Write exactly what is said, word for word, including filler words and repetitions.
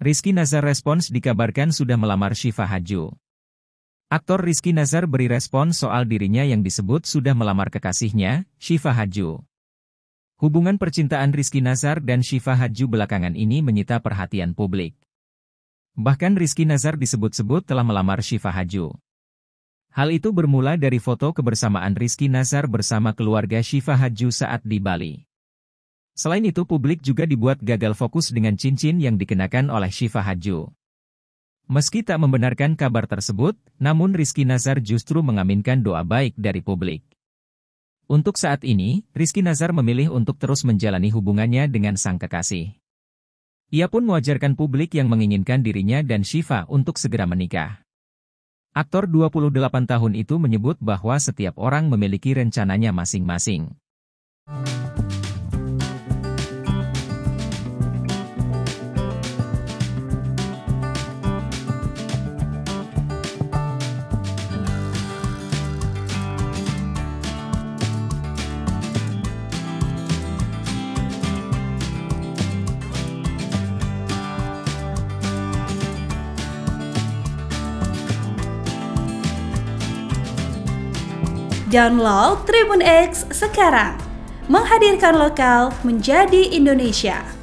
Rizky Nazar respons dikabarkan sudah melamar Syifa Hadju. Aktor Rizky Nazar beri respons soal dirinya yang disebut sudah melamar kekasihnya, Syifa Hadju. Hubungan percintaan Rizky Nazar dan Syifa Hadju belakangan ini menyita perhatian publik. Bahkan Rizky Nazar disebut-sebut telah melamar Syifa Hadju. Hal itu bermula dari foto kebersamaan Rizky Nazar bersama keluarga Syifa Hadju saat di Bali. Selain itu publik juga dibuat gagal fokus dengan cincin yang dikenakan oleh Syifa Hadju. Meski tak membenarkan kabar tersebut, namun Rizky Nazar justru mengaminkan doa baik dari publik. Untuk saat ini, Rizky Nazar memilih untuk terus menjalani hubungannya dengan sang kekasih. Ia pun mewajarkan publik yang menginginkan dirinya dan Syifa untuk segera menikah. Aktor dua puluh delapan tahun itu menyebut bahwa setiap orang memiliki rencananya masing-masing. Download Tribun X sekarang, menghadirkan lokal menjadi Indonesia.